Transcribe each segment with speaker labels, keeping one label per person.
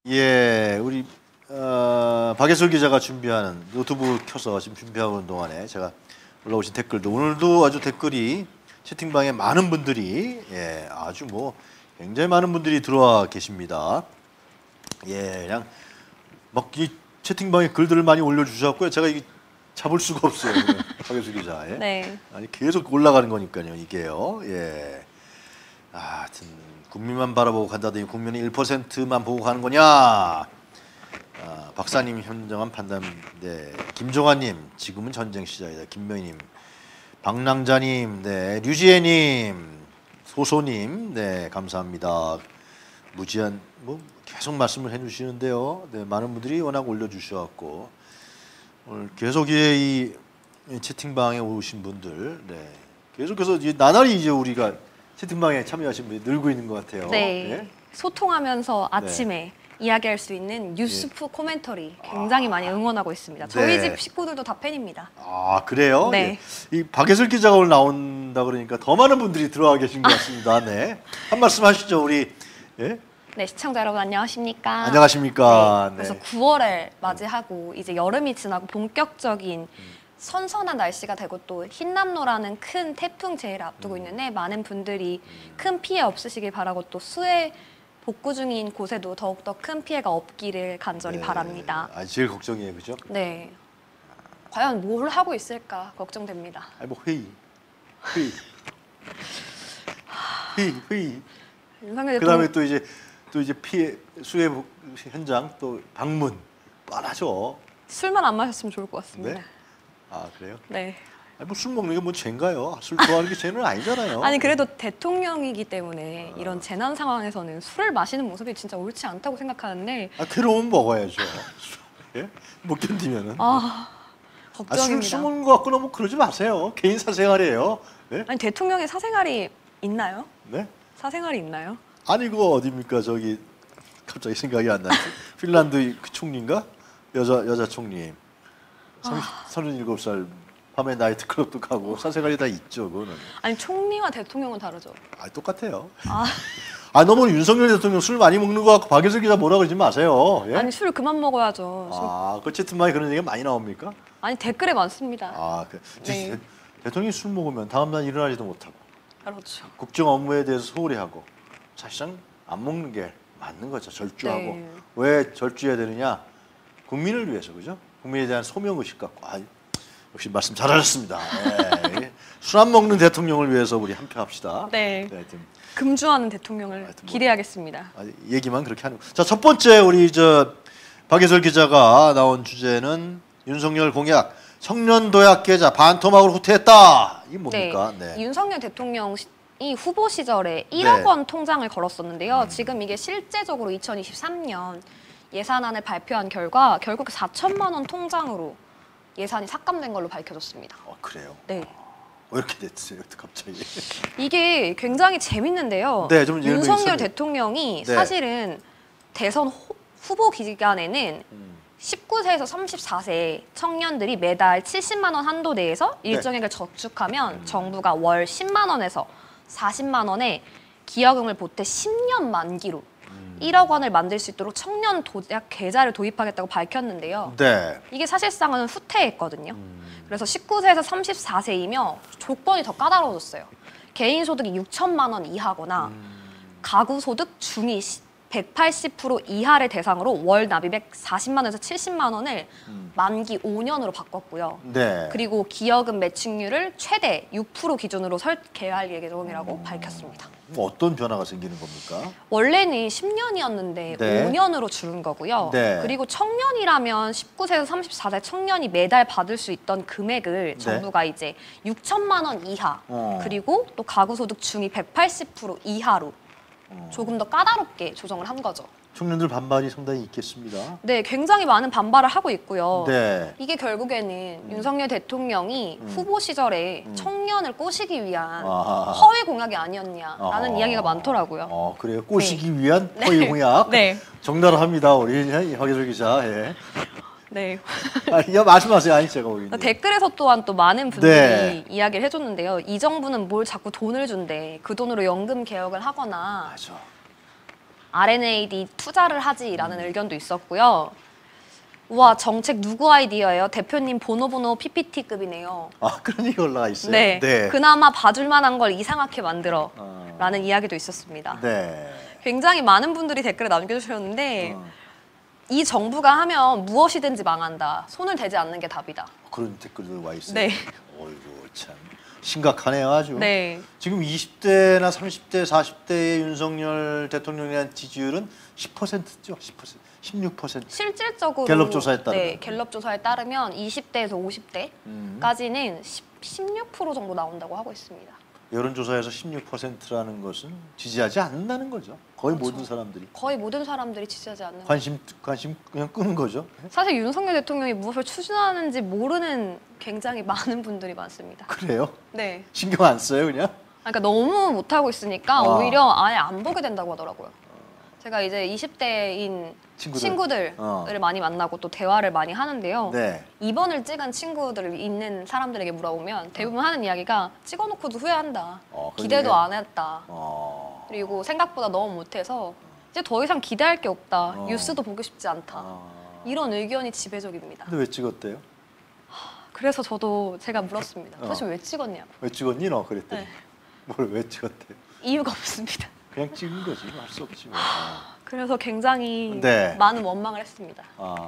Speaker 1: 예, 우리 박예솔 기자가 준비하는 노트북 켜서 지금 준비하고 있는 동안에 제가 올라오신 댓글도 오늘도 아주 댓글이 채팅방에 많은 분들이 아주 뭐 굉장히 많은 분들이 들어와 계십니다. 예, 그냥 막 이 채팅방에 글들을 많이 올려주셨고요. 제가 이게 잡을 수가 없어요. 박예솔 기자. 예?
Speaker 2: 네.
Speaker 1: 아니 계속 올라가는 거니까요. 이게요. 예. 하여튼 국민만 바라보고 간다더니 국민의 1%만 보고 가는 거냐? 박사님 현정한 판단. 네, 김종환님 지금은 전쟁 시작이다. 김명희님, 박랑자님, 네, 류지혜님, 소소님, 네, 감사합니다. 무지한 뭐 계속 말씀을 해주시는데요. 네, 많은 분들이 워낙 올려주셔갖고 오늘 계속 이 채팅방에 오신 분들, 네, 계속해서 이제 나날이 이제 우리가 채팅방에 참여하신 분이 늘고 있는 것 같아요.
Speaker 2: 네.
Speaker 1: 네.
Speaker 2: 소통하면서 아침에 이야기할 수 있는 뉴스프 코멘터리 굉장히 많이 응원하고 있습니다. 저희 집 식구들도 다 팬입니다.
Speaker 1: 아, 그래요?
Speaker 2: 네.
Speaker 1: 예. 이 박예솔 기자가 오늘 나온다 그러니까 더 많은 분들이 들어와 계신 것 같습니다. 네. 한 말씀 하시죠, 우리. 예?
Speaker 2: 네, 시청자 여러분 안녕하십니까?
Speaker 1: 안녕하십니까?
Speaker 2: 네. 그래서 9월을 맞이하고 이제 여름이 지나고 본격적인 선선한 날씨가 되고 또 흰남노라는 큰 태풍 제의를 앞두고 있는데 많은 분들이 큰 피해 없으시길 바라고 또 수해 복구 중인 곳에도 더욱더 큰 피해가 없기를 간절히 바랍니다.
Speaker 1: 아, 제일 걱정이에요, 그죠?
Speaker 2: 네. 과연 뭘 하고 있을까 걱정됩니다.
Speaker 1: 아니 뭐 회의. 그다음에 또 이제 피해 수해 현장 또 방문 뻔하죠.
Speaker 2: 술만 안 마셨으면 좋을 것 같습니다.
Speaker 1: 네? 아, 그래요?
Speaker 2: 네.
Speaker 1: 아니 뭐 술 먹는 게 뭐 죄인가요? 술 좋아하는 게 죄는 아니잖아요.
Speaker 2: 아니 그래도 대통령이기 때문에 이런 재난 상황에서는 술을 마시는 모습이 진짜 옳지 않다고 생각하는데.
Speaker 1: 아, 괴로우면 먹어야죠. 예? 못 견디면은.
Speaker 2: 걱정입니다.
Speaker 1: 술 먹는 거 갖고는 뭐 그러지 마세요. 개인 사생활이에요. 네?
Speaker 2: 아니 대통령의 사생활이 있나요?
Speaker 1: 네?
Speaker 2: 사생활이 있나요?
Speaker 1: 아니 그거 어디입니까? 저기 갑자기 생각이 안 나지. 핀란드 그 총리인가? 여자 총리. 37살 밤에 나이트클럽도 가고 사생활이 다 있죠. 그거는.
Speaker 2: 아니 총리와 대통령은 다르죠.
Speaker 1: 아, 똑같아요. 너무 윤석열 대통령 술 많이 먹는 거 갖고 박예솔 기자 뭐라 그러지 마세요. 예?
Speaker 2: 아니 술 그만 먹어야죠.
Speaker 1: 그 채팅방에 그런 얘기가 많이 나옵니까?
Speaker 2: 아니 댓글에 많습니다.
Speaker 1: 네. 대통령이 술 먹으면 다음날 일어나지도 못하고
Speaker 2: 그렇죠.
Speaker 1: 국정 업무에 대해서 소홀히 하고 사실상 안 먹는 게 맞는 거죠. 절주하고.
Speaker 2: 네.
Speaker 1: 왜 절주해야 되느냐? 국민을 위해서, 그죠? 국민에 대한 소명의식 갖고. 역시 말씀 잘하셨습니다. 네. 술 안 먹는 대통령을 위해서 우리 한 표 합시다.
Speaker 2: 네.
Speaker 1: 네,
Speaker 2: 금주하는 대통령을 기대하겠습니다.
Speaker 1: 얘기만 그렇게 하는 거. 자, 첫 번째 우리 박예솔 기자가 나온 주제는 윤석열 공약 청년 도약 계좌 반토막으로 후퇴했다. 이게 뭡니까?
Speaker 2: 네. 윤석열 대통령이 후보 시절에 1억 원 통장을 걸었었는데요. 지금 이게 실제적으로 2023년 예산안을 발표한 결과 결국 4천만 원 통장으로 예산이 삭감된 걸로 밝혀졌습니다.
Speaker 1: 그래요?
Speaker 2: 네.
Speaker 1: 왜 이렇게 됐어요, 갑자기?
Speaker 2: 이게 굉장히 재밌는데요.
Speaker 1: 네, 좀
Speaker 2: 윤석열 대통령이 사실은 대선 후보 기간에는 19세에서 34세 청년들이 매달 70만 원 한도 내에서 일정액을 저축하면 정부가 월 10만 원에서 40만 원의 기여금을 보태 10년 만기로 1억 원을 만들 수 있도록 청년 도약 계좌를 도입하겠다고 밝혔는데요.
Speaker 1: 네.
Speaker 2: 이게 사실상은 후퇴했거든요. 그래서 19세에서 34세이며 조건이 더 까다로워졌어요. 개인 소득이 6천만 원 이하거나 가구 소득 중위 180% 이하를 대상으로 월 납입액 40만 원에서 70만 원을 만기 5년으로 바꿨고요.
Speaker 1: 네.
Speaker 2: 그리고 기여금 매칭률을 최대 6% 기준으로 설계할 예정이라고 밝혔습니다.
Speaker 1: 어떤 변화가 생기는 겁니까?
Speaker 2: 원래는 10년이었는데 5년으로 줄은 거고요. 그리고 청년이라면 19세에서 34세 청년이 매달 받을 수 있던 금액을 정부가 이제 6천만 원 이하 그리고 또 가구 소득 중위 180% 이하로 조금 더 까다롭게 조정을 한 거죠.
Speaker 1: 청년들 반발이 상당히 있겠습니다.
Speaker 2: 네, 굉장히 많은 반발을 하고 있고요.
Speaker 1: 네.
Speaker 2: 이게 결국에는 윤석열 대통령이 후보 시절에 청년을 꼬시기 위한 허위 공약이 아니었냐라는 이야기가 많더라고요.
Speaker 1: 그래요? 꼬시기 위한 허위 공약?
Speaker 2: 네.
Speaker 1: 적나라합니다, 우리 박예솔 기자. 예.
Speaker 2: 네.
Speaker 1: 말씀하세요. 아니 제가 오긴.
Speaker 2: 댓글에서 또한 또 많은 분들이 이야기를 해줬는데요. 이 정부는 뭘 자꾸 돈을 준대. 그 돈으로 연금 개혁을 하거나
Speaker 1: 맞아.
Speaker 2: R&D 투자를 하지라는 의견도 있었고요. 우와, 정책 누구 아이디어예요? 대표님 보노보노 PPT급이네요.
Speaker 1: 아, 그런 얘기 올라가 있어요?
Speaker 2: 네. 그나마 봐줄 만한 걸 이상하게 만들어.
Speaker 1: 어.
Speaker 2: 라는 이야기도 있었습니다.
Speaker 1: 네.
Speaker 2: 굉장히 많은 분들이 댓글을 남겨주셨는데 이 정부가 하면 무엇이든지 망한다. 손을 대지 않는 게 답이다.
Speaker 1: 그런 댓글도 와 있어요.
Speaker 2: 네.
Speaker 1: 어이구 참 심각하네요 아주.
Speaker 2: 네.
Speaker 1: 지금 20대나 30대, 40대의 윤석열 대통령에 대한 지지율은 10%죠. 10%, 16%.
Speaker 2: 실질적으로
Speaker 1: 갤럽 조사에 따르면.
Speaker 2: 네, 갤럽 조사에 따르면 20대에서 50대까지는 16% 정도 나온다고 하고 있습니다.
Speaker 1: 여론조사에서 16%라는 것은 지지하지 않는다는 거죠. 거의
Speaker 2: 그렇죠.
Speaker 1: 모든 사람들이.
Speaker 2: 거의 모든 사람들이 지지하지 않는.
Speaker 1: 관심 그냥 끄는 거죠.
Speaker 2: 사실 윤석열 대통령이 무엇을 추진하는지 모르는 굉장히 많은 분들이 많습니다.
Speaker 1: 그래요?
Speaker 2: 네.
Speaker 1: 신경 안 써요 그냥?
Speaker 2: 그러니까 너무 못하고 있으니까
Speaker 1: 아.
Speaker 2: 오히려 아예 안 보게 된다고 하더라고요. 제가 이제 20대인 친구들을 많이 만나고 또 대화를 많이 하는데요.
Speaker 1: 네.
Speaker 2: 2번을 찍은 친구들 있는 사람들에게 물어보면 대부분 하는 이야기가 찍어놓고도 후회한다. 기대도
Speaker 1: 그러게.
Speaker 2: 안 했다. 그리고 생각보다 너무 못해서 이제 더 이상 기대할 게 없다. 뉴스도 보고 싶지 않다. 이런 의견이 지배적입니다.
Speaker 1: 근데 왜 찍었대요?
Speaker 2: 그래서 저도 제가 물었습니다. 도대체 왜 찍었냐고.
Speaker 1: 왜 찍었니 너? 그랬더니
Speaker 2: 네.
Speaker 1: 뭘 왜 찍었대요?
Speaker 2: 이유가 없습니다.
Speaker 1: 그냥 찍은 거지 할 수 없지 뭐.
Speaker 2: 그래서 굉장히
Speaker 1: 네.
Speaker 2: 많은 원망을 했습니다.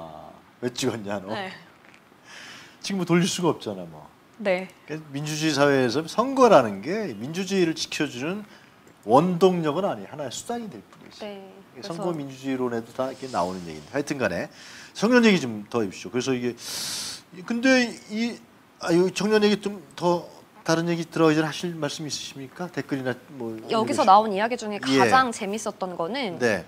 Speaker 1: 왜 찍었냐 너?
Speaker 2: 네.
Speaker 1: 지금 뭐 돌릴 수가 없잖아 뭐.
Speaker 2: 네.
Speaker 1: 그러니까 민주주의 사회에서 선거라는 게 민주주의를 지켜주는 원동력은 아니 하나의 수단이 될 뿐이지.
Speaker 2: 네.
Speaker 1: 선거 민주주의론에도 다 이렇게 나오는 얘기인데 하여튼간에 청년 얘기 좀 더 해주시오. 그래서 이게 근데 이 청년 얘기 좀 더 다른 얘기 들어가기 전에 하실 말씀 있으십니까? 댓글이나 뭐
Speaker 2: 여기서 나온 이야기 중에
Speaker 1: 예.
Speaker 2: 가장 재밌었던 거는
Speaker 1: 네.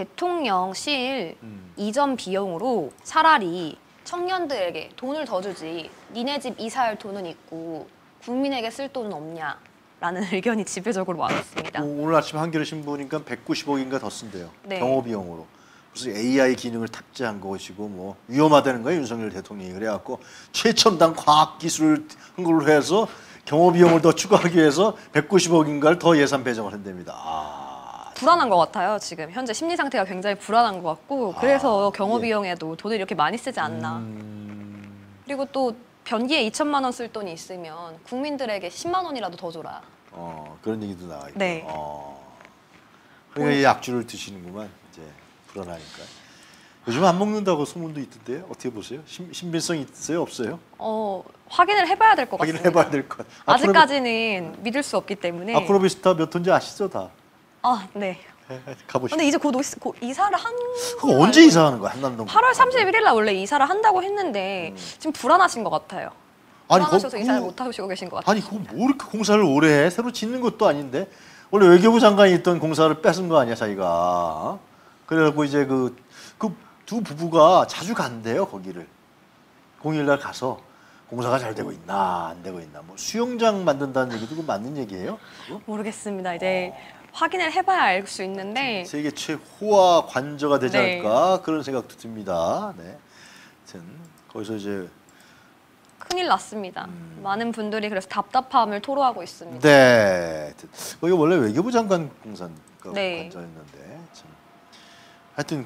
Speaker 2: 대통령실 이전 비용으로 차라리 청년들에게 돈을 더 주지 니네 집 이사할 돈은 있고 국민에게 쓸 돈은 없냐라는 의견이 지배적으로 많았습니다.
Speaker 1: 오늘 아침 한겨레 신보니까 190억인가 더 쓴대요.
Speaker 2: 네.
Speaker 1: 경호 비용으로. 무슨 AI 기능을 탑재한 것이고 뭐 위험하다는 거예요 윤석열 대통령이. 그래갖고 최첨단 과학 기술을 한 걸로 해서 경호 비용을 더 추가하기 위해서 190억인가를 더 예산 배정을 한답니다.
Speaker 2: 불안한 것 같아요. 지금 현재 심리 상태가 굉장히 불안한 것 같고 그래서 경호 비용에도 돈을 이렇게 많이 쓰지 않나. 그리고 또 변기에 2천만 원 쓸 돈이 있으면 국민들에게 10만 원이라도 더 줘라.
Speaker 1: 그런 얘기도 나와 있고.
Speaker 2: 네.
Speaker 1: 그러니까 이 약주를 드시는구만 이제 불안하니까. 요즘 안 먹는다고 소문도 있던데 어떻게 보세요? 신빙성 있어요 없어요?
Speaker 2: 확인을 해봐야 될 것 같습니다.
Speaker 1: 확인해봐야 될 것.
Speaker 2: 아직까지는 믿을 수 없기 때문에.
Speaker 1: 아크로비스타 몇 톤지 아시죠 다?
Speaker 2: 네.
Speaker 1: 가보시죠.
Speaker 2: 근데 이제 곧 이사를 한.
Speaker 1: 그거 언제 이사하는 거야 한남동?
Speaker 2: 8월 31일 날 원래 이사를 한다고 했는데 지금 불안하신 것 같아요.
Speaker 1: 아니,
Speaker 2: 불안하셔서 이사를 못 하시고 계신 것 같아요.
Speaker 1: 아니 그거 뭐 이렇게 공사를 오래 해? 새로 짓는 것도 아닌데 원래 외교부 장관이 있던 공사를 뺏은 거 아니야 자기가? 그래갖고 이제 그 두 부부가 자주 간대요 거기를. 공휴일날 가서 공사가 잘 되고 있나 안 되고 있나 뭐 수영장 만든다는 얘기도 그거 맞는 얘기예요? 그거?
Speaker 2: 모르겠습니다. 이제 확인을 해봐야 알 수 있는데.
Speaker 1: 세계 최호화 관저가 되지
Speaker 2: 네.
Speaker 1: 않을까 그런 생각도 듭니다. 네. 하여튼 거기서 이제
Speaker 2: 큰일 났습니다. 많은 분들이 그래서 답답함을 토로하고 있습니다.
Speaker 1: 네. 거기 원래 외교부 장관 공사니까
Speaker 2: 네.
Speaker 1: 관저였는데 참. 하여튼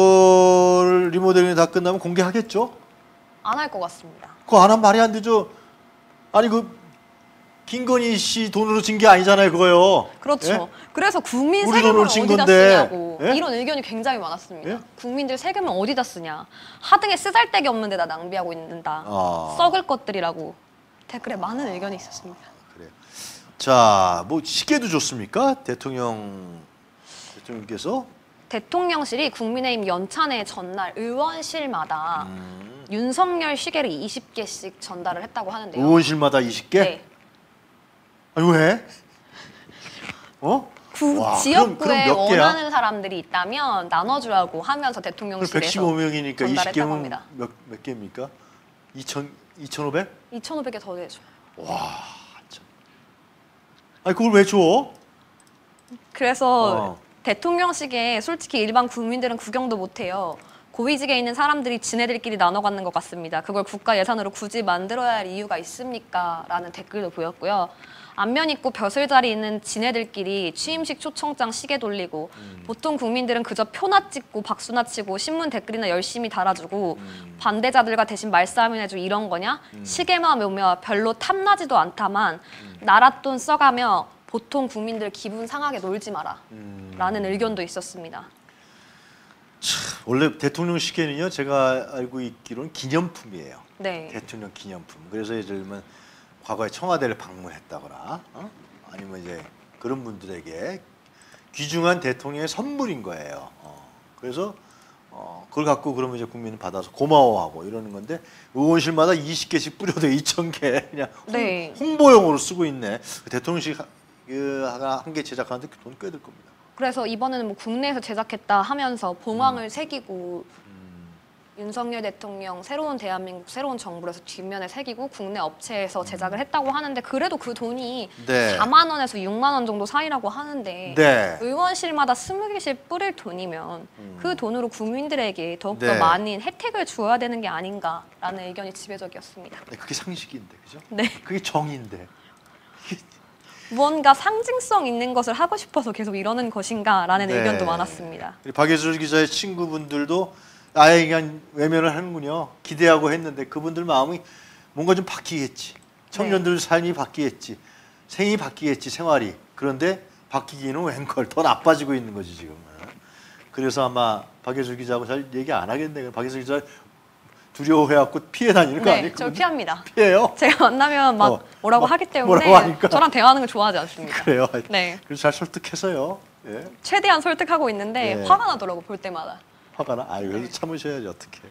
Speaker 1: 관저 리모델링이 다 끝나면 공개하겠죠?
Speaker 2: 안 할 것 같습니다.
Speaker 1: 그거 안 하면 말이 안 되죠. 아니 김건희 씨 돈으로 진 게 아니잖아요, 그거요.
Speaker 2: 그렇죠.
Speaker 1: 예?
Speaker 2: 그래서 국민
Speaker 1: 우리
Speaker 2: 세금을
Speaker 1: 돈으로 진
Speaker 2: 어디다
Speaker 1: 건데.
Speaker 2: 쓰냐고
Speaker 1: 예?
Speaker 2: 이런 의견이 굉장히 많았습니다.
Speaker 1: 예?
Speaker 2: 국민들 세금을 어디다 쓰냐. 하등에 쓰잘데기 없는 데다 낭비하고 있는다.
Speaker 1: 아.
Speaker 2: 썩을 것들이라고 댓글에 많은 의견이 있었습니다.
Speaker 1: 그래요. 자, 뭐 시계도 줬습니까? 대통령께서
Speaker 2: 대통령실이 국민의힘 연찬회 전날 의원실마다 윤석열 시계를 20개씩 전달을 했다고 하는데요.
Speaker 1: 의원실마다 20개?
Speaker 2: 네.
Speaker 1: 아니 왜? 와,
Speaker 2: 지역구에
Speaker 1: 그럼 몇 개야?
Speaker 2: 원하는 사람들이 있다면 나눠주라고 하면서 대통령실에서
Speaker 1: 115명이니까
Speaker 2: 전달했다고
Speaker 1: 20개면
Speaker 2: 합니다.
Speaker 1: 몇 개입니까? 2,500?
Speaker 2: 2,500개 더 내줘요.
Speaker 1: 와, 참. 아니 그걸 왜 줘?
Speaker 2: 그래서 대통령실에 솔직히 일반 국민들은 구경도 못해요. 고위직에 있는 사람들이 지네들끼리 나눠 갖는 것 같습니다. 그걸 국가 예산으로 굳이 만들어야 할 이유가 있습니까? 라는 댓글도 보였고요. 안면 있고 벼슬자리 있는 지네들끼리 취임식 초청장 시계 돌리고 보통 국민들은 그저 표나 찍고 박수나 치고 신문 댓글이나 열심히 달아주고 반대자들과 대신 말싸움이나 해주고 이런 거냐? 시계만 보며 별로 탐나지도 않다만 나라 돈 써가며 보통 국민들 기분 상하게 놀지 마라 라는 의견도 있었습니다.
Speaker 1: 원래 대통령 시계는요, 제가 알고 있기로는 기념품이에요.
Speaker 2: 네.
Speaker 1: 대통령 기념품. 그래서 예를 들면 과거에 청와대를 방문했다거나 아니면 이제 그런 분들에게 귀중한 대통령의 선물인 거예요. 그래서 그걸 갖고 그러면 이제 국민은 받아서 고마워하고 이러는 건데 의원실마다 20개씩 뿌려도 2,000개 그냥
Speaker 2: 네.
Speaker 1: 홍보용으로 쓰고 있네. 대통령실 한 개 제작하는데 돈 꽤 들 겁니다.
Speaker 2: 그래서 이번에는 뭐 국내에서 제작했다 하면서 봉황을 새기고 윤석열 대통령 새로운 대한민국 새로운 정부에서 뒷면에 새기고 국내 업체에서 제작을 했다고 하는데 그래도 그 돈이
Speaker 1: 네.
Speaker 2: 4만 원에서 6만 원 정도 사이라고 하는데
Speaker 1: 네.
Speaker 2: 의원실마다 20개씩 뿌릴 돈이면 그 돈으로 국민들에게 더욱더
Speaker 1: 네.
Speaker 2: 많은 혜택을 줘야 되는 게 아닌가라는 의견이 지배적이었습니다.
Speaker 1: 네, 그게 상식인데, 그죠?
Speaker 2: 네.
Speaker 1: 그게 정의인데.
Speaker 2: 무언가 상징성 있는 것을 하고 싶어서 계속 이러는 것인가라는
Speaker 1: 네.
Speaker 2: 의견도 많았습니다.
Speaker 1: 박예술 기자의 친구분들도 아예 그냥 외면을 하는군요. 기대하고 했는데 그분들 마음이 뭔가 좀 바뀌겠지. 청년들 삶이 바뀌겠지. 생이 바뀌겠지, 생활이. 그런데 바뀌기는 웬걸 더 나빠지고 있는 거지 지금. 그래서 아마 박예술 기자하고 잘 얘기 안 하겠네. 박예술 기자 두려워해갖고 피해 다니는 거 아니에요?
Speaker 2: 저 피합니다.
Speaker 1: 피해요?
Speaker 2: 제가 만나면 막 뭐라고 하기 때문에
Speaker 1: 뭐라고 하니까.
Speaker 2: 저랑 대화하는 걸 좋아하지 않습니다.
Speaker 1: 그래요?
Speaker 2: 네.
Speaker 1: 그래서 잘 설득해서요. 예.
Speaker 2: 최대한 설득하고 있는데
Speaker 1: 네.
Speaker 2: 화가 나더라고 볼 때마다.
Speaker 1: 화가 나? 아유, 그래도 참으셔야지 어떻게.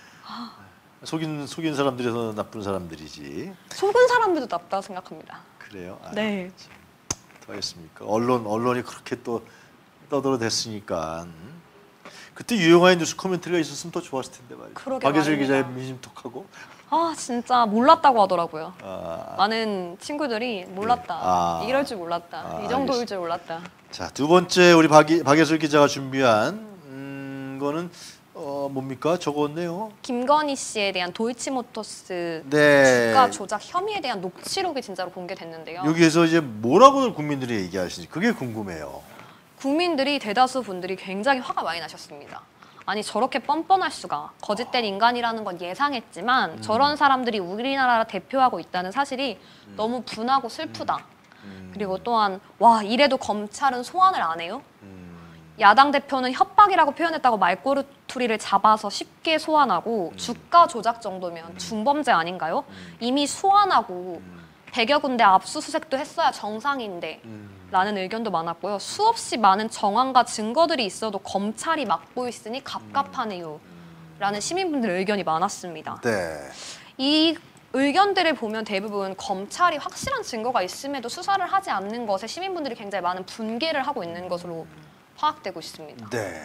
Speaker 1: 속인 사람들이 더 나쁜 사람들이지.
Speaker 2: 속은 사람들도 나쁘다고 생각합니다.
Speaker 1: 그래요? 아유,
Speaker 2: 네.
Speaker 1: 더 하겠습니까? 언론이 그렇게 또 떠들어댔으니까. 그때 유용한 뉴스 코멘터리가 있었으면 더 좋았을 텐데 말이죠.
Speaker 2: 그러게
Speaker 1: 박예술
Speaker 2: 말입니다.
Speaker 1: 기자의 민심톡하고.
Speaker 2: 아 진짜 몰랐다고 하더라고요.
Speaker 1: 아,
Speaker 2: 많은 친구들이 몰랐다.
Speaker 1: 아.
Speaker 2: 이럴 줄 몰랐다. 이 정도일 줄 몰랐다.
Speaker 1: 자, 두 번째 우리 박예술 기자가 준비한 거는 뭡니까? 적었네요.
Speaker 2: 김건희 씨에 대한 도이치모터스
Speaker 1: 네.
Speaker 2: 주가 조작 혐의에 대한 녹취록이 진짜로 공개됐는데요.
Speaker 1: 여기에서 이제 뭐라고 국민들이 얘기하시는지 그게 궁금해요.
Speaker 2: 국민들이 대다수 분들이 굉장히 화가 많이 나셨습니다. 아니 저렇게 뻔뻔할 수가. 거짓된 인간이라는 건 예상했지만 저런 사람들이 우리나라를 대표하고 있다는 사실이 너무 분하고 슬프다. 그리고 또한 와 이래도 검찰은 소환을 안 해요? 야당 대표는 협박이라고 표현했다고 말꼬리를 잡아서 쉽게 소환하고 주가 조작 정도면 중범죄 아닌가요? 이미 소환하고 100여 군데 압수수색도 했어야 정상인데 라는 의견도 많았고요. 수없이 많은 정황과 증거들이 있어도 검찰이 막고 있으니 갑갑하네요 라는 시민분들의 의견이 많았습니다.
Speaker 1: 네.
Speaker 2: 이 의견들을 보면 대부분 검찰이 확실한 증거가 있음에도 수사를 하지 않는 것에 시민분들이 굉장히 많은 분개를 하고 있는 것으로 파악되고 있습니다.
Speaker 1: 네.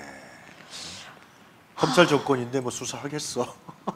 Speaker 1: 검찰 조건인데 뭐 수사하겠어.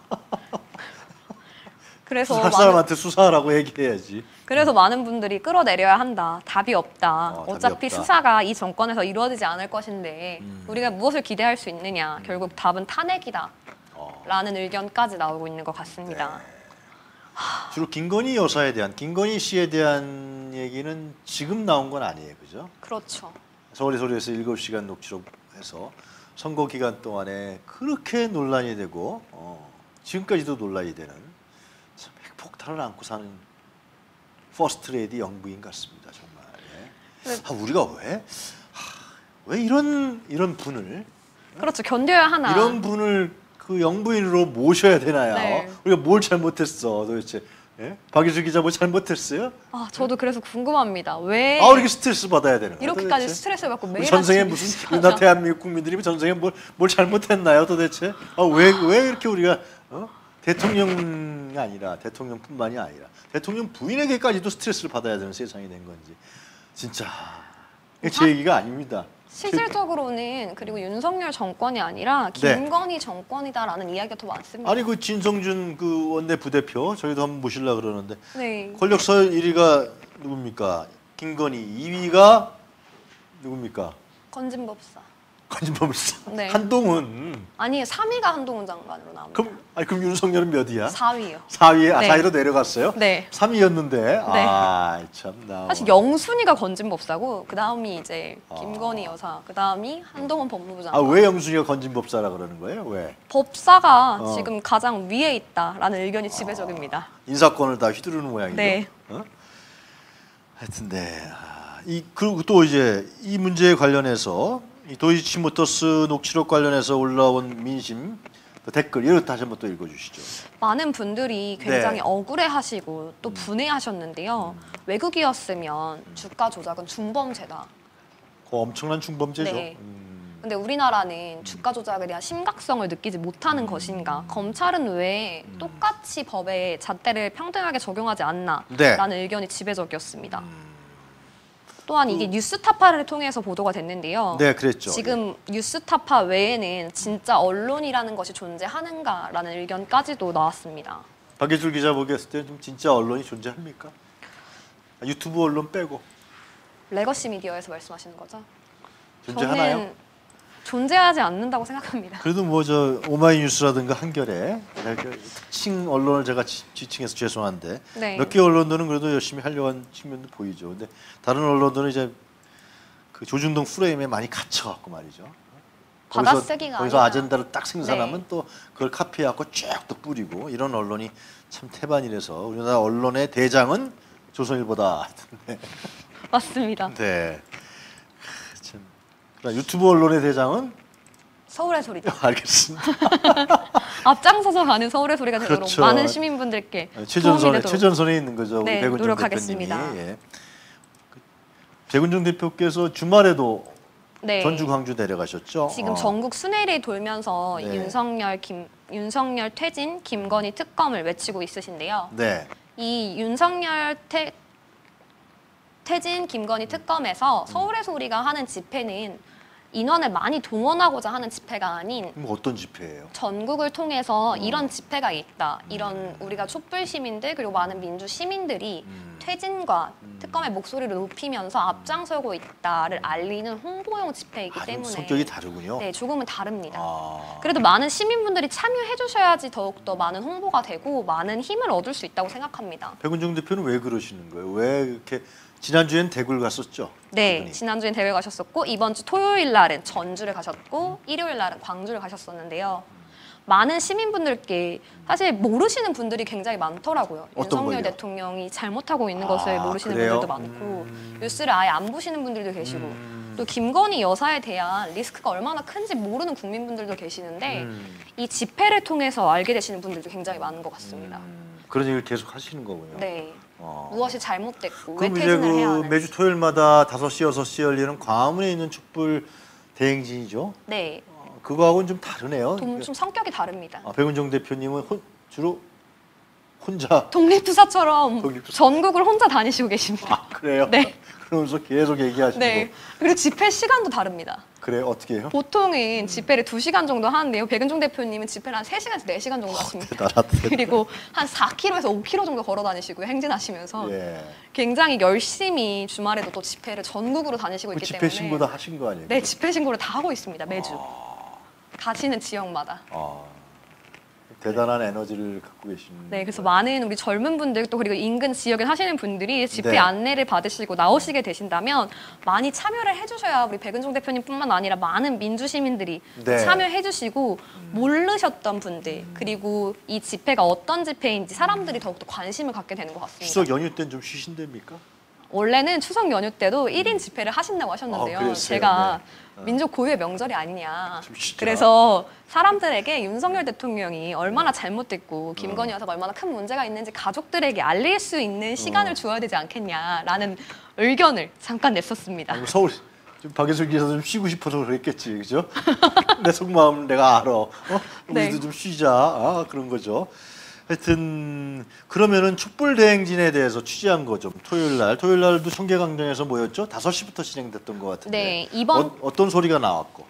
Speaker 2: 그래서
Speaker 1: 수사할 사람한테 수사하라고 얘기해야지.
Speaker 2: 그래서 많은 분들이 끌어내려야 한다. 답이 없다.
Speaker 1: 답이
Speaker 2: 어차피
Speaker 1: 없다.
Speaker 2: 수사가 이 정권에서 이루어지지 않을 것인데 우리가 무엇을 기대할 수 있느냐. 결국 답은 탄핵이다. 라는 의견까지 나오고 있는 것 같습니다.
Speaker 1: 네. 주로 김건희 여사에 대한, 김건희 씨에 대한 얘기는 지금 나온 건 아니에요, 그죠?
Speaker 2: 그렇죠.
Speaker 1: 서울의 소리에서 7시간 녹취록해서 선거 기간 동안에 그렇게 논란이 되고 지금까지도 논란이 되는 참 핵폭탄을 안고 사는 퍼스트레이디 영부인 같습니다, 정말. 예.
Speaker 2: 네.
Speaker 1: 우리가 왜 이런 분을
Speaker 2: 그렇죠. 견뎌야 하나.
Speaker 1: 이런 분을 그 영부인으로 모셔야 되나요?
Speaker 2: 네.
Speaker 1: 우리가 뭘 잘못했어, 도대체? 예? 박예술 기자 뭐 잘못했어요?
Speaker 2: 저도 그래서 궁금합니다. 왜
Speaker 1: 이렇게 스트레스 받아야 되는 거야?
Speaker 2: 이렇게까지
Speaker 1: 도대체?
Speaker 2: 스트레스를 받고 매일
Speaker 1: 전생에
Speaker 2: 아침
Speaker 1: 무슨 우리나라 대한민국 국민들이 전생에 뭘 잘못했나요, 도대체? 왜 이렇게 우리가 대통령이 아니라 대통령뿐만이 아니라 대통령 부인에게까지도 스트레스를 받아야 되는 세상이 된 건지 진짜 제 얘기가 아닙니다.
Speaker 2: 실질적으로는 그리고 윤석열 정권이 아니라
Speaker 1: 네.
Speaker 2: 김건희 정권이다라는 이야기가 더 많습니다.
Speaker 1: 아니 그 진성준 그 원내 부대표 저희도 한번 모시려 그러는데
Speaker 2: 네.
Speaker 1: 권력서열 1위가 누굽니까? 김건희. 2위가 누굽니까?
Speaker 2: 건진법사.
Speaker 1: 건진법사.
Speaker 2: 네.
Speaker 1: 한동훈.
Speaker 2: 아니 3위가 한동훈 장관으로 나옵니다.
Speaker 1: 그럼 윤석열은 몇이야?
Speaker 2: 4위요.
Speaker 1: 4위에
Speaker 2: 네.
Speaker 1: 4위로 내려갔어요?
Speaker 2: 네.
Speaker 1: 3위였는데. 아, 참나.
Speaker 2: 사실 영순위가 건진법사고 그 다음이 이제 김건희 여사, 그 다음이 한동훈 법무부 장관.
Speaker 1: 왜 영순이가 건진법사라 그러는 거예요? 왜?
Speaker 2: 법사가 지금 가장 위에 있다라는 의견이 지배적입니다.
Speaker 1: 인사권을 다 휘두르는 모양이죠.
Speaker 2: 네.
Speaker 1: 하여튼 그리고 또 이제 이 문제에 관련해서 이 도이치모터스 녹취록 관련해서 올라온 민심 댓글 이거 다시 한번 또 읽어주시죠.
Speaker 2: 많은 분들이 굉장히
Speaker 1: 네.
Speaker 2: 억울해하시고 또 분해하셨는데요. 외국이었으면 주가 조작은 중범죄다.
Speaker 1: 그 엄청난 중범죄죠.
Speaker 2: 네. 근데 우리나라는 주가 조작에 대한 심각성을 느끼지 못하는 것인가? 검찰은 왜 똑같이 법에 잣대를 평등하게 적용하지 않나?라는
Speaker 1: 네.
Speaker 2: 의견이 지배적이었습니다. 또한 이게 뉴스타파를 통해서 보도가 됐는데요.
Speaker 1: 네, 그랬죠.
Speaker 2: 지금 뉴스타파 외에는 진짜 언론이라는 것이 존재하는가라는 의견까지도 나왔습니다.
Speaker 1: 박예줄 기자 보겠을 때 좀 진짜 언론이 존재합니까? 유튜브 언론 빼고
Speaker 2: 레거시 미디어에서 말씀하시는 거죠?
Speaker 1: 존재하나요?
Speaker 2: 저는 존재하지 않는다고 생각합니다.
Speaker 1: 그래도 뭐 저 오마이뉴스라든가 한겨레 특징 언론을 제가 지칭해서 죄송한데
Speaker 2: 네.
Speaker 1: 몇 개 언론들은 그래도 열심히 하려고 하는 측면도 보이죠. 근데 다른 언론들은 이제 그 조중동 프레임에 많이 갇혀갖고 말이죠.
Speaker 2: 받아쓰기가
Speaker 1: 거기서
Speaker 2: 아니라.
Speaker 1: 아젠다를 딱 생산하면
Speaker 2: 네.
Speaker 1: 또 그걸 카피해갖고 쭉 또 뿌리고 이런 언론이 참 태반이라서 우리나라 언론의 대장은 조선일보다.
Speaker 2: 맞습니다.
Speaker 1: 네. 참. 그러나 유튜브 언론의 대장은
Speaker 2: 서울의 소리죠.
Speaker 1: 알겠습니다.
Speaker 2: 앞장서서 가는 서울의 소리가 되도록
Speaker 1: 그렇죠.
Speaker 2: 많은 시민분들께 도움이 되도록.
Speaker 1: 최전선에 있는 거죠.
Speaker 2: 네,
Speaker 1: 우리 백운종
Speaker 2: 노력하겠습니다.
Speaker 1: 대표님이. 예. 백운종 대표께서 주말에도
Speaker 2: 네.
Speaker 1: 전주 광주 내려가셨죠.
Speaker 2: 지금 전국 순회를 돌면서
Speaker 1: 네.
Speaker 2: 윤석열 퇴진, 김건희 특검을 외치고 있으신데요.
Speaker 1: 네.
Speaker 2: 이 윤석열 퇴진, 김건희 특검에서 서울의 소리가 하는 집회는 인원을 많이 동원하고자 하는 집회가 아닌
Speaker 1: 그럼 어떤 집회예요?
Speaker 2: 전국을 통해서 이런 집회가 있다. 이런 우리가 촛불 시민들 그리고 많은 민주 시민들이 퇴진과 특검의 목소리를 높이면서 앞장서고 있다를 알리는 홍보용 집회이기
Speaker 1: 좀
Speaker 2: 때문에
Speaker 1: 성격이 다르군요.
Speaker 2: 네, 조금은 다릅니다.
Speaker 1: 아.
Speaker 2: 그래도 많은 시민분들이 참여해 주셔야지 더욱더 많은 홍보가 되고 많은 힘을 얻을 수 있다고 생각합니다.
Speaker 1: 백운종 대표는 왜 그러시는 거예요? 왜 이렇게 지난주엔 대구를 갔었죠?
Speaker 2: 네,
Speaker 1: 그분이.
Speaker 2: 지난주엔 대회 가셨었고 이번 주 토요일 날은 전주를 가셨고 일요일 날은 광주를 가셨었는데요. 많은 시민분들께 사실 모르시는 분들이 굉장히 많더라고요.
Speaker 1: 어떤
Speaker 2: 윤석열
Speaker 1: 걸요?
Speaker 2: 대통령이 잘못하고 있는 것을 모르시는
Speaker 1: 그래요?
Speaker 2: 분들도 많고 뉴스를 아예 안 보시는 분들도 계시고 또 김건희 여사에 대한 리스크가 얼마나 큰지 모르는 국민분들도 계시는데 이 집회를 통해서 알게 되시는 분들도 굉장히 많은 것 같습니다.
Speaker 1: 그런 얘기를 계속 하시는 거군요.
Speaker 2: 네.
Speaker 1: 어.
Speaker 2: 무엇이 잘못됐고 왜
Speaker 1: 그럼 이제
Speaker 2: 퇴진을 해야 하는지.
Speaker 1: 매주 토요일마다 5시, 6시에 열리는 광화문에 있는 촛불 대행진이죠.
Speaker 2: 네.
Speaker 1: 그거하고는 좀 다르네요.
Speaker 2: 좀 성격이 다릅니다.
Speaker 1: 백운종 대표님은 주로 혼자
Speaker 2: 독립투사처럼
Speaker 1: 독립투사.
Speaker 2: 전국을 혼자 다니시고 계십니다.
Speaker 1: 그래요?
Speaker 2: 네.
Speaker 1: 그러면서 계속 얘기하시고
Speaker 2: 네. 그리고 집회 시간도 다릅니다.
Speaker 1: 그래요? 어떻게 해요?
Speaker 2: 보통은 집회를 2시간 정도 하는데요. 백은종 대표님은 집회를 한 3시간에서 4시간 정도 하십니다.
Speaker 1: 대단하다.
Speaker 2: 그리고 한 4km에서 5km 정도 걸어 다니시고 행진하시면서
Speaker 1: 예.
Speaker 2: 굉장히 열심히 주말에도 또 집회를 전국으로 다니시고
Speaker 1: 그
Speaker 2: 있기
Speaker 1: 집회
Speaker 2: 때문에
Speaker 1: 신고 다 하신 거 아니에요?
Speaker 2: 네, 집회 신고를 다 하고 있습니다. 매주. 가시는 지역마다.
Speaker 1: 대단한 에너지를 갖고 계신.
Speaker 2: 네, 그래서 많은 우리 젊은 분들 또 그리고 인근 지역에 사시는 분들이 집회
Speaker 1: 네.
Speaker 2: 안내를 받으시고 나오시게 되신다면 많이 참여를 해주셔야 우리 백은종 대표님뿐만 아니라 많은 민주 시민들이
Speaker 1: 네.
Speaker 2: 참여해주시고 모르셨던 분들 그리고 이 집회가 어떤 집회인지 사람들이 더욱더 관심을 갖게 되는 것 같습니다.
Speaker 1: 추석 연휴 때는 좀 쉬신답니까?
Speaker 2: 원래는 추석 연휴 때도 1인 집회를 하신다고 하셨는데요.
Speaker 1: 그랬어요?
Speaker 2: 제가
Speaker 1: 네.
Speaker 2: 민족 고유의 명절이 아니냐.
Speaker 1: 좀 쉬자.
Speaker 2: 그래서 사람들에게 윤석열 대통령이 얼마나 잘못됐고 김건희 여사가 얼마나 큰 문제가 있는지 가족들에게 알릴 수 있는 시간을 줘야 되지 않겠냐라는 의견을 잠깐 냈었습니다.
Speaker 1: 아니, 서울 좀 박예술 기자 좀 쉬고 싶어서 그랬겠지, 그죠? 내 속마음 내가 알아. 우리도
Speaker 2: 네.
Speaker 1: 좀 쉬자. 그런 거죠. 하여튼 그러면은 촛불 대행진에 대해서 취재한 거 좀 토요일 날도 청계광장에서 모였죠. 5시부터 진행됐던 것 같은데.
Speaker 2: 네, 이번
Speaker 1: 어떤 소리가 나왔고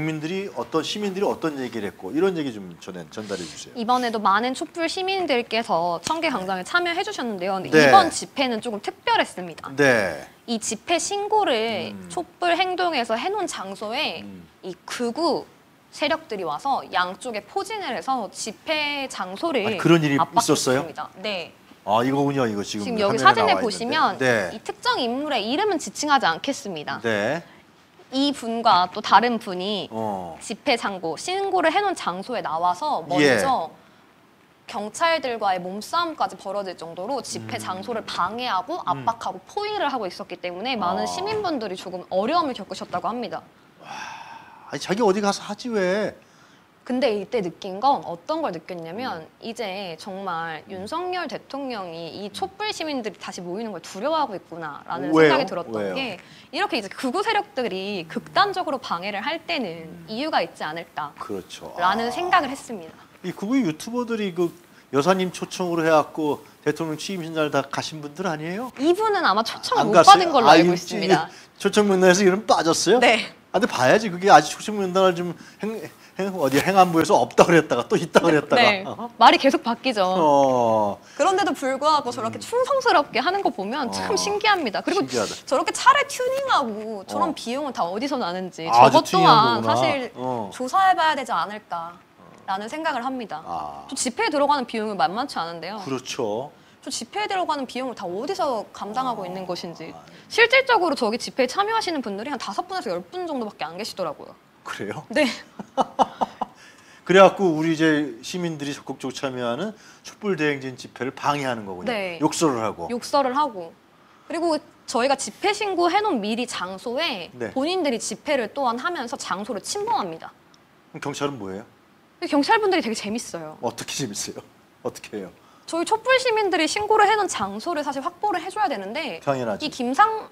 Speaker 1: 시민들이 어떤 얘기를 했고 이런 얘기 좀 전달해 주세요.
Speaker 2: 이번에도 많은 촛불 시민들께서 청계광장에 참여해 주셨는데요. 근데
Speaker 1: 네.
Speaker 2: 이번 집회는 조금 특별했습니다.
Speaker 1: 네.
Speaker 2: 이 집회 신고를 촛불 행동에서 해놓은 장소에 이 극우 세력들이 와서 양쪽에 포진을 해서 집회 장소를
Speaker 1: 아니, 그런 일이
Speaker 2: 압박했습니다. 네.
Speaker 1: 아 이거군요. 이거 지금
Speaker 2: 여기
Speaker 1: 화면에
Speaker 2: 사진을
Speaker 1: 나와
Speaker 2: 보시면
Speaker 1: 있는데. 네.
Speaker 2: 이 특정 인물의 이름은 지칭하지 않겠습니다.
Speaker 1: 네.
Speaker 2: 이 분과 또 다른 분이
Speaker 1: 어.
Speaker 2: 집회 장고 신고를 해놓은 장소에 나와서 먼저 경찰들과의 몸싸움까지 벌어질 정도로 집회 장소를 방해하고 압박하고 포위를 하고 있었기 때문에 많은 시민분들이 조금 어려움을 겪으셨다고 합니다.
Speaker 1: 아니 자기 어디 가서 하지 왜?
Speaker 2: 근데 이때 느낀 건 어떤 걸 느꼈냐면 이제 정말 윤석열 대통령이 이 촛불 시민들이 다시 모이는 걸 두려워하고 있구나라는
Speaker 1: 왜요?
Speaker 2: 생각이 들었던
Speaker 1: 왜요?
Speaker 2: 게 이렇게 이제 극우 세력들이 극단적으로 방해를 할 때는 이유가 있지 않을까라는
Speaker 1: 그렇죠.
Speaker 2: 생각을 했습니다.
Speaker 1: 이 극우 유튜버들이 그 여사님 초청으로 해갖고 대통령 취임식 날 다 가신 분들 아니에요?
Speaker 2: 이분은 아마 초청을
Speaker 1: 안
Speaker 2: 못
Speaker 1: 갔어요?
Speaker 2: 받은 걸로 알고 있습니다.
Speaker 1: 초청 명단에서 이름 빠졌어요?
Speaker 2: 네.
Speaker 1: 아, 근데 봐야지 그게 아직 초청 명단을 좀 어디 행안부에서 없다 그랬다가 또 있다 그랬다가.
Speaker 2: 네. 말이 계속 바뀌죠.
Speaker 1: 그런데도
Speaker 2: 불구하고 저렇게 충성스럽게 하는 거 보면 참 신기합니다. 그리고
Speaker 1: 신기하다.
Speaker 2: 저렇게 차를 튜닝하고 저런 비용은 다 어디서 나는지
Speaker 1: 아주
Speaker 2: 저것 또한
Speaker 1: 튜닝한 거구나.
Speaker 2: 사실 조사해봐야 되지 않을까라는 생각을 합니다. 저 집회에 들어가는 비용은 만만치 않은데요.
Speaker 1: 그렇죠.
Speaker 2: 저 집회에 들어가는 비용을 다 어디서 감당하고 있는 것인지 실질적으로 저기 집회에 참여하시는 분들이 한 5분에서 10분 정도밖에 안 계시더라고요.
Speaker 1: 그래요?
Speaker 2: 네.
Speaker 1: 그래갖고 우리 이제 시민들이 적극적으로 참여하는 촛불 대행진 집회를 방해하는 거군요.
Speaker 2: 네.
Speaker 1: 욕설을 하고.
Speaker 2: 욕설을 하고. 그리고 저희가 집회 신고해놓은 미리 장소에
Speaker 1: 네.
Speaker 2: 본인들이 집회를 또한 하면서 장소를 침범합니다.
Speaker 1: 그럼 경찰은 뭐예요?
Speaker 2: 경찰분들이 되게 재밌어요.
Speaker 1: 어떻게 재밌어요? 어떻게 해요?
Speaker 2: 저희 촛불 시민들이 신고를 해놓은 장소를 사실 확보를 해줘야 되는데
Speaker 1: 당연하지.
Speaker 2: 이 김상진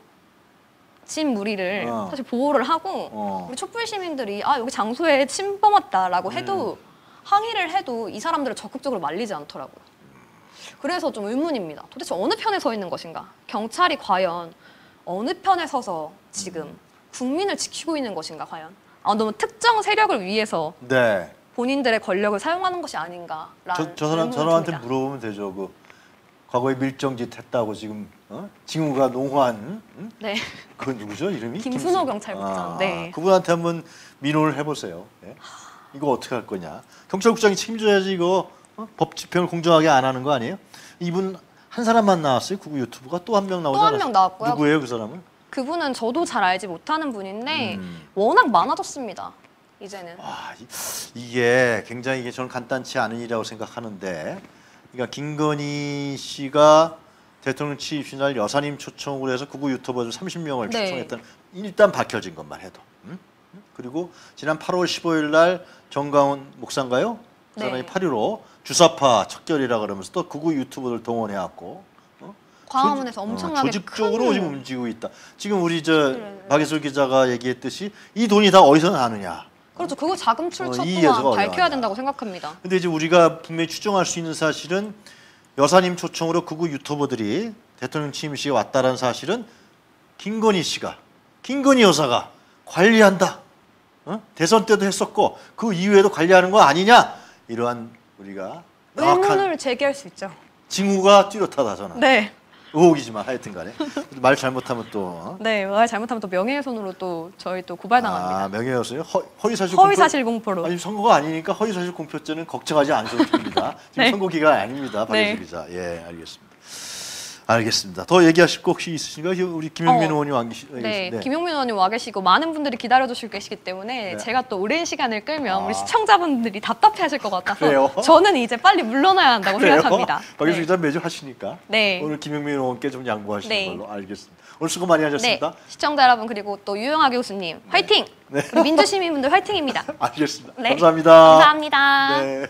Speaker 2: 무리를 사실 보호를 하고 우리 촛불 시민들이 여기 장소에 침범했다라고 해도 항의를 해도 이 사람들을 적극적으로 말리지 않더라고요. 그래서 좀 의문입니다. 도대체 어느 편에 서 있는 것인가? 경찰이 과연 어느 편에 서서 지금 국민을 지키고 있는 것인가 과연? 너무 특정 세력을 위해서
Speaker 1: 네.
Speaker 2: 본인들의 권력을 사용하는 것이 아닌가라는
Speaker 1: 저 사람한테 물어보면 되죠. 그 과거에 밀정짓 했다고 지금 징후가 농후한
Speaker 2: 네.
Speaker 1: 그건 누구죠? 이름이?
Speaker 2: 김순호 경찰국장. 네.
Speaker 1: 그분한테 한번 민원을 해보세요. 네. 이거 어떻게 할 거냐? 경찰국장이 책임져야지 이거 법 집행을 공정하게 안 하는 거 아니에요? 이분 한 사람만 나왔어요. 극우 유튜브가 또 한 명 나오지 않았어요?
Speaker 2: 또 한 명 나왔고요.
Speaker 1: 누구예요 그 사람은?
Speaker 2: 그분은 저도 잘 알지 못하는 분인데 워낙 많아졌습니다. 이제는.
Speaker 1: 이게 굉장히 이게 저는 간단치 않은 일이라고 생각하는데, 그러니까 김건희 씨가 대통령 취임식 날 여사님 초청으로 해서 극우 유튜버들 30명을
Speaker 2: 네.
Speaker 1: 초청했던 일단 밝혀진 것만 해도. 그리고 지난 8월 15일 날 정가운 목사인가요? 그 사람이
Speaker 2: 네.
Speaker 1: 8.15 주사파 척결이라 그러면서 또 극우 유튜버들 동원해왔고
Speaker 2: 광화문에서 엄청나게
Speaker 1: 조직적으로
Speaker 2: 큰
Speaker 1: 지금 움직이고 있다. 지금 우리 박예솔 기자가 얘기했듯이 이 돈이 다 어디서 나느냐.
Speaker 2: 그렇죠. 그거 자금 출처
Speaker 1: 이
Speaker 2: 또한
Speaker 1: 여자가
Speaker 2: 밝혀야
Speaker 1: 어려워요.
Speaker 2: 된다고 생각합니다.
Speaker 1: 근데 이제 우리가 분명히 추정할 수 있는 사실은 여사님 초청으로 극우 유튜버들이 대통령 취임식에 왔다는 사실은 김건희 여사가 관리한다. 대선 때도 했었고 그 이후에도 관리하는 거 아니냐. 이러한 우리가
Speaker 2: 의문을 제기할 수 있죠.
Speaker 1: 징후가 뚜렷하다 저는.
Speaker 2: 네.
Speaker 1: 의혹이지만 하여튼 간에 말 잘못하면 또
Speaker 2: 네, 말 잘못하면 또 명예훼손으로 또 저희 또 고발당합니다.
Speaker 1: 명예훼손이요? 허위사실
Speaker 2: 허위사실 공포로.
Speaker 1: 아니 선거가 아니니까 허위사실 공표죄는 걱정하지 않으셔도 됩니다. 지금
Speaker 2: 네.
Speaker 1: 선거 기간 아닙니다. 박예솔
Speaker 2: 네.
Speaker 1: 기자. 예, 알겠습니다. 더 얘기하실 거 혹시 있으신가요? 우리 김용민 의원님 와 계시죠?
Speaker 2: 네, 김용민 의원님 와 계시고 많은 분들이 기다려주시고 계시기 때문에 제가 또 오랜 시간을 끌면 우리 시청자분들이 답답해하실 것 같아서
Speaker 1: 그래요?
Speaker 2: 저는 이제 빨리 물러나야 한다고 생각합니다.
Speaker 1: 박예솔
Speaker 2: 네.
Speaker 1: 기자 매주 하시니까
Speaker 2: 네.
Speaker 1: 오늘 김용민 의원께 좀 양보하시는
Speaker 2: 네.
Speaker 1: 걸로 알겠습니다. 오늘 수고 많이 하셨습니다.
Speaker 2: 네, 시청자 여러분 그리고 또 유영하 교수님 화이팅!
Speaker 1: 네.
Speaker 2: 그리고 민주시민분들 화이팅입니다.
Speaker 1: 알겠습니다.
Speaker 2: 네.
Speaker 1: 감사합니다.
Speaker 2: 감사합니다.
Speaker 1: 네.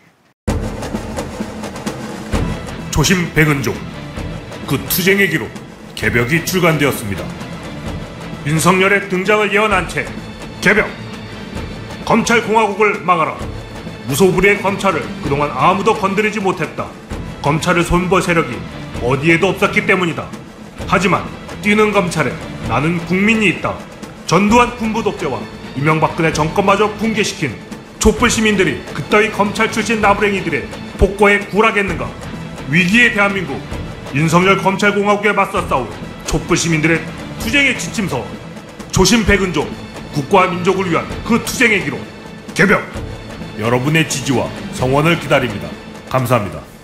Speaker 3: 초심 백은종 그 투쟁의 기록 개벽이 출간되었습니다. 윤석열의 등장을 예언한 채 개벽! 검찰공화국을 막아라. 무소불위의 검찰을 그동안 아무도 건드리지 못했다. 검찰을 손볼 세력이 어디에도 없었기 때문이다. 하지만 뛰는 검찰에 나는 국민이 있다. 전두환 군부 독재와 이명박근혜 정권마저 붕괴시킨 촛불 시민들이 그따위 검찰 출신 나부랭이들의 폭거에 굴하겠는가? 위기의 대한민국 윤석열 검찰공화국에 맞서 싸울 촛불 시민들의 투쟁의 지침서 조심백은조 국가와 민족을 위한 그 투쟁의 기록 개벽. 여러분의 지지와 성원을 기다립니다. 감사합니다.